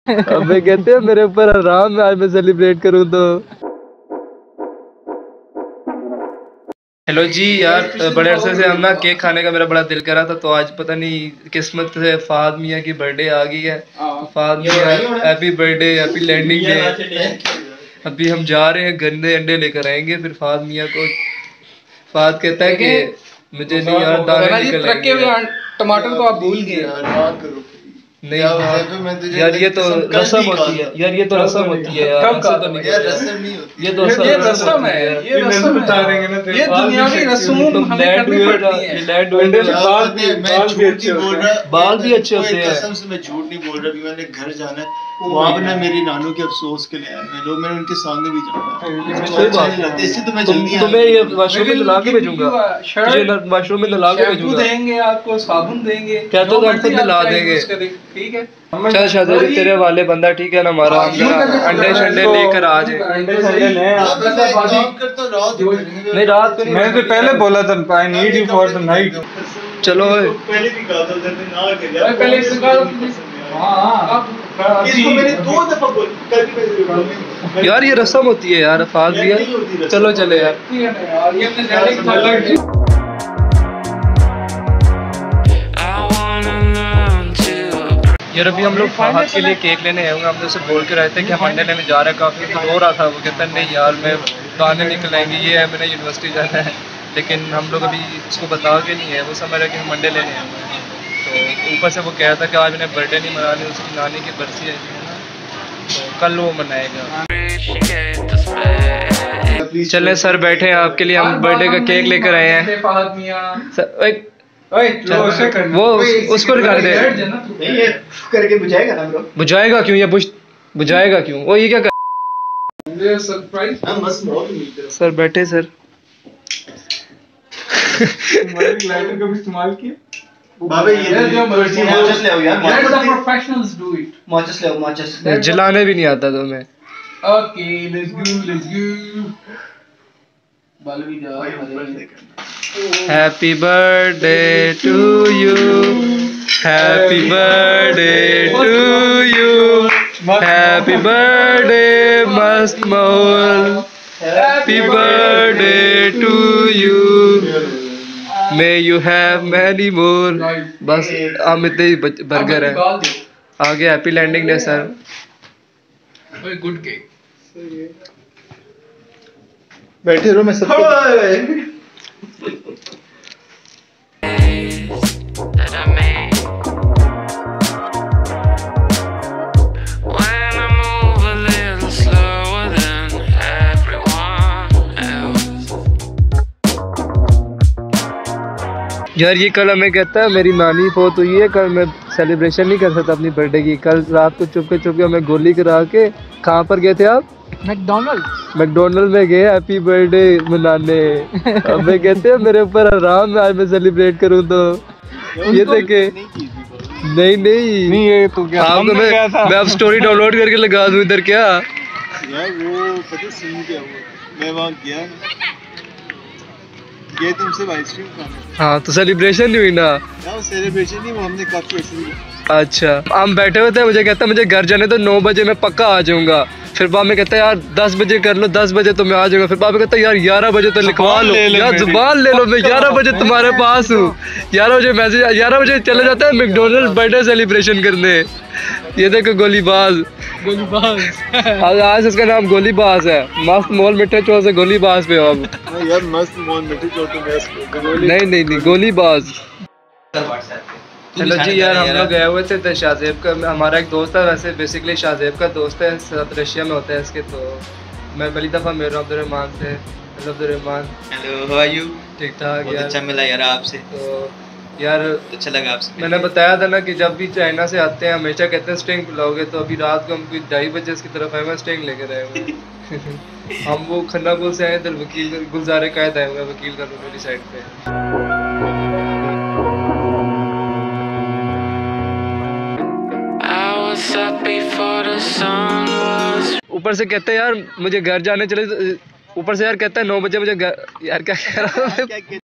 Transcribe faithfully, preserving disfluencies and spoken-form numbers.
अबे कहते हैं मेरे ऊपर आराम है, आज मैं सेलिब्रेट करूँ तो। हेलो जी यार, बड़े अरसे से हम ना केक खाने का मेरा बड़ा दिल करा था, तो आज पता नहीं किस्मत से फहद मियाँ की बर्थडे आ गई है। फहद मियाँ happy birthday, happy landing day. अभी हम जा रहे हैं, गंदे अंडे लेकर आएंगे फिर फहद मियाँ को। फहद कहता है कि मुझे नहीं यार दाने निकलेंगे। टमाटर को आप भूल गए। नहीं यार, ये तो रस्म होती है यार, ये तो रस्म होती है यार। कब का तो नहीं यार, रस्म नहीं होती, ये तो ये रस्म है, ये रस्म बता रहे हैं ना, ये दुनियावी रस्म हमें करनी पड़ती है। लैंड वेंडर से बाल भी बाल भी अच्छे होते हैं, बाल भी अच्छे होते हैं। कसम से मैं झूठ नहीं बोल रहा, अभी मैंने घर जाना है, वहाँ पर ना मेरी नानू के अफसोस के लिए आया लोग, मैंने उनके सामने भी जाना है, इससे तो मैं जल्दी तुम्हें ये वाशरूम में ला के भेजूंगा, वाशरूम में ला के भेजूंगा, देंगे आपको, साबुन देंगे, क्या तो हम खुद ला देंगे, ठीक है। चल शादी तेरे वाले बंदा ठीक है ना हमारा, अंडे शंडे लेकर आ जाए। नहीं रात को मैंने तो पहले बोला था I need you for the night. चलो पहले भी कहा था ना कर पहले इसको मैंने दो दफा बोल यार, ये रस्म होती है यार फाद दिया। चलो चले यार। यार अभी हम लोग फहद के लिए केक लेने आए होंगे, हम तो उसे बोल के रहे थे कि हम अंडे लेने जा रहे हैं, काफ़ी रो रहा था वो, कहता नहीं यार मैं दाने निकल आएंगे, ये है मैंने यूनिवर्सिटी जाना है, लेकिन हम लोग अभी उसको बता के नहीं है, वो समझ रहा है कि हम अंडे लेने आए हैं। तो ऊपर से वो कह था कि आज मैंने बर्थडे नहीं मनानी, उसकी नानी की बरसी है ना, तो कल वो मनाएगा। चले सर बैठे हैं, आपके लिए हम बर्थडे का केक लेकर आए हैं। वो उसको निकाल दे, ये करके बुझाएगा ना ब्रो, बुझाएगा क्यों, ये बुझ बुझाएगा क्यों, वो ये क्या कर सरप्राइज। हम बस बहुत सर बैठे सर। लाइटर का भी इस्तेमाल किया बाबा, ये जो मर्जी माचिस ले आओ यार, let the professionals do it. माचिस ले आओ, माचिस जलाने भी नहीं आता तुम्हें। Okay let's go let's go. बाल भी जा। Happy birthday to you, happy birthday to you, happy birthday मस्त माहौल, happy birthday to you, may you have many more. बस हम इतने ही बर्गर है, आगे happy landing day sir. Good cake, बैठे रहो, मैं सब यार ये कल हमें कहता है मेरी नानी फोत हुई है, कल मैं सेलिब्रेशन नहीं कर सकता अपनी बर्थडे की। कल रात को चुपके चुपके हमें गोली करा के, कहाँ पर गए थे आप? मैकडोनल्ड मैकडोनल्ड में गए हैप्पी बर्थडे मनाने। अब मैं कहते हैं मेरे ऊपर आराम है, आज मैं सेलिब्रेट करूँ तो। ये देखे नहीं नहीं नहीं ये तो क्या आपको मैं मैं अब स्टोरी डाउनलोड करके लगा दूँ इधर क्या यार, वो पता सीन क्या हुआ, मैं वहाँ गया गए तुमसे आइसक्रीम खाने। हाँ तो सेलिब्रेशन नहीं हुई ना यार, सेलिब्रेशन नहीं, वो हमने काफी ऐसे। अच्छा हम बैठे हुए थे, मुझे कहता मुझे घर जाने तो नौ बजे मैं पक्का आ जाऊंगा। फिर बाप में कहता है यार दस बजे कर लो, दस बजे तो मैं आ जाऊंगा। फिर बाप कहता है यार ग्यारह बजे तो लिखवा लो, यार जुबान ले लो, मैं ग्यारह बजे तुम्हारे पास हूँ। ग्यारह बजे मैसेज, ग्यारह बजे चले जाता है मैकडोनल्ड बर्थडे सेलिब्रेशन करने। ये देखो गोलीबाज, गोलीबाज आज इसका नाम गोलीबाज है। मस्त मॉल मिठे चौक से गोलीबाज पे हो अब। यार मस्त मॉल मिठे चौक पे नहीं नहीं नहीं गोलीबाज। हेलो जी यार, हम लोग गए हुए थे तो शाहजेब का, हमारा एक दोस्त है, वैसे बेसिकली शाहजेब का दोस्त है, साथ रशिया में होता है इसके। तो मैं पहली दफ़ा मिल रहा हूँ अब्दुर्रहमान से। Hello Abdurrahman. Hello how are you? ठीक ठाक यार, अच्छा मिला यार आपसे, तो यार अच्छा लगा आपसे। मैंने बताया था ना कि जब भी चाइना से आते हैं हमेशा कहते हैं स्टिंग पिलाओगे, तो अभी रात को हम कोई ढाई बजे इसकी तरफ आए हुए स्टिंग लेकर आए हुए। हम वो खन्ना पुल से आए थे, वकील गुलजारे कायद आए हुए वकील का मेरी साइड पे। ऊपर से कहते हैं यार मुझे घर जाने चले, ऊपर से यार कहता है नौ बजे मुझे घर, यार क्या कह रहा हूँ।